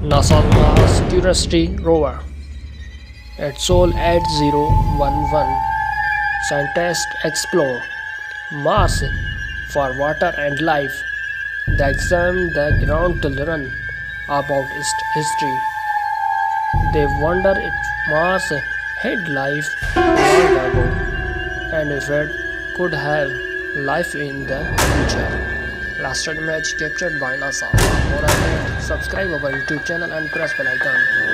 NASA's Mars Curiosity rover. At Sol 8011, scientists explore Mars for water and life. They examine the ground to learn about its history. They wonder if Mars had life long ago and if it could have life in the future. Last image captured by NASA. For more updates, subscribe our YouTube channel and press bell icon.